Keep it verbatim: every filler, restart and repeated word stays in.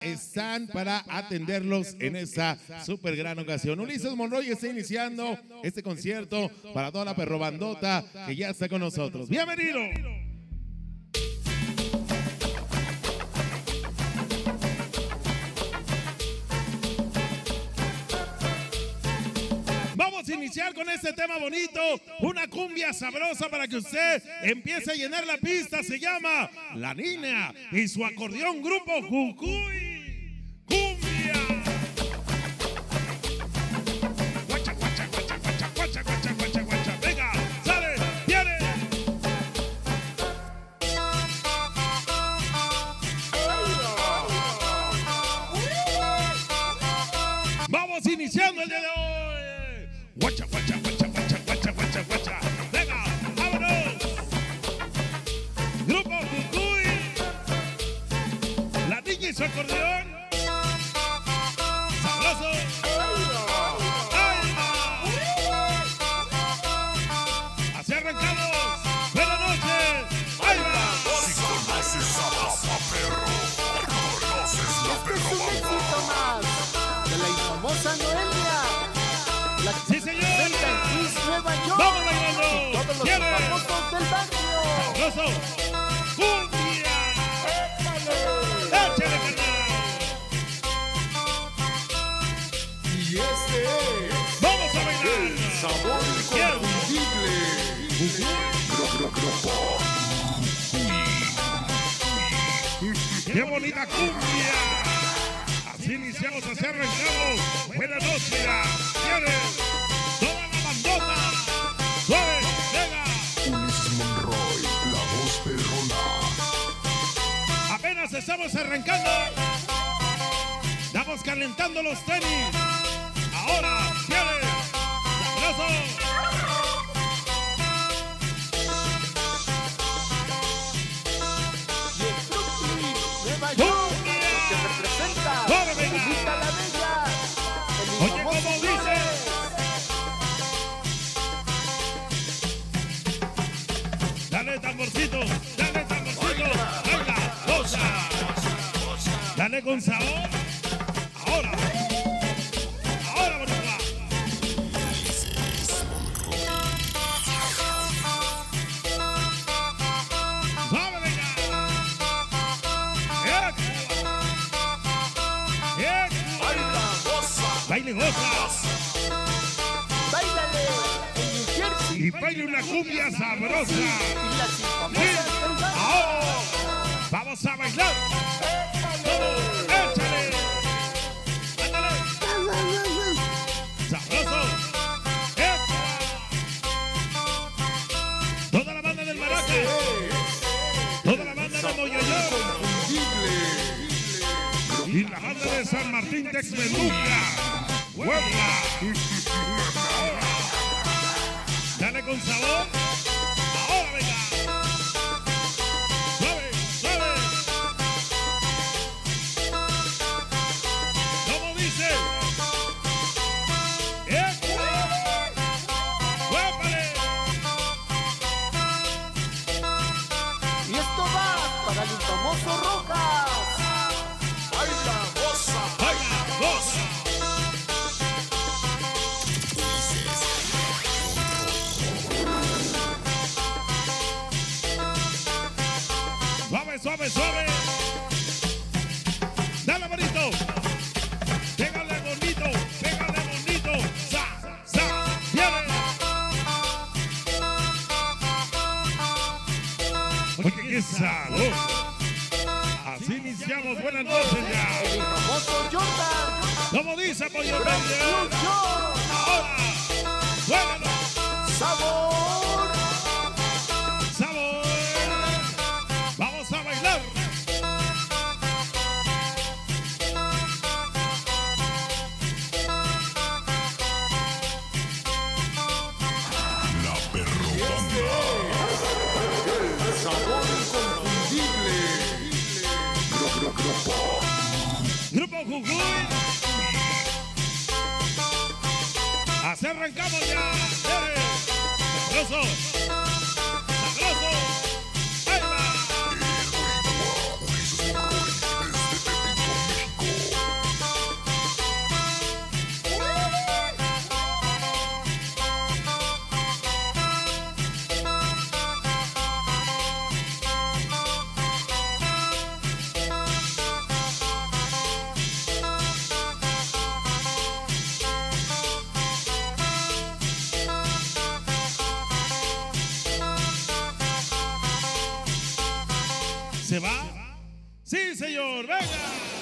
están para atenderlos en esta súper gran ocasión. Ulises Monroy está iniciando este concierto para toda la perrobandota que ya está con nosotros. ¡Bienvenido! Vamos a iniciar con este tema bonito, una cumbia sabrosa para que usted empiece a llenar la pista. Se llama La Niña y su acordeón Grupo Jujuy. ¡Cumbia! Guacha, guacha, guacha, guacha, guacha, guacha, guacha, guacha. Venga, sale, viene. Vamos iniciando el día de hoy. Guacha, guacha, guacha, guacha, guacha, guacha, guacha. Venga, vámonos. Grupo Jujuy. La Niña y su acordeón. Sabroso. Así arrancamos. Buenas noches. Ahí va. Si conoces a Papá Perro, conoces la Este es un éxito más de la infamosa Noelia. La Sí, señor. presenta en Kiss, Nueva York. Vamos bailando. Todos los ¡Viene! famosos del barrio. Sabroso. Cumbia. Échale, carnal. Y este es Vamos a bailar. el sabor inconfundible. Gru- gru- Grupo ¡Qué bonita cumbia! Así iniciamos, así arrancamos. Buenas noches, mira. Viene toda la bandota. Suave, venga. Ulises Monroy, la voz perrona. Apenas estamos arrancando. Estamos calentando los tenis. Ahora, viene. Sabroso. Y en Brooklyn, Nueva York, ¡Cumbia! que representa ¡Vamos, venga! Lupita la Bella. El Oye, infamoso ¿cómo dice? Dale tamborcito, dale tamborcito, baila, goza, dale con sabor, ahora, ahora bonita. Suave, venga. Eh, eh, Baila, goza. baile, goza, Báilale en New Jersey. y baile una cumbia sabrosa. Y las infamosas del barrio. Ahora, vamos a bailar. Todos, échale. Ándale. Sabroso. Epa. Toda la banda del Maraca. Toda la banda de Moyoyor. Y la banda de San Martín Texmeluca. Puebla. Dale con sabor. Ahora venga. Suave, suave. ¿Cómo dice? ¡Epa! ¡Huépale! Y esto va para el famoso Rojas. Baila, goza. ¡Baila, goza! Suave, suave, suave. Dale bonito. Pégale bonito, pégale bonito. Sa, sa, viene. Oye, qué sabor. Así iniciamos. Buenas noches ya. El famoso Jordan. ¿Cómo dice Pollo From Verde? New York. Ahora, suéltalo. Sabor. Sabor. Vamos a bailar. La perrobanda. El sabor inconfundible. Gru- gru- Grupo Grupo Jujuy. Así arrancamos ya. ¡Viene! Sabroso. Sabroso. Ahí va. El Boricua, Ulises Monroy, desde Tepito, México. ¿Se va? Sí, señor, venga.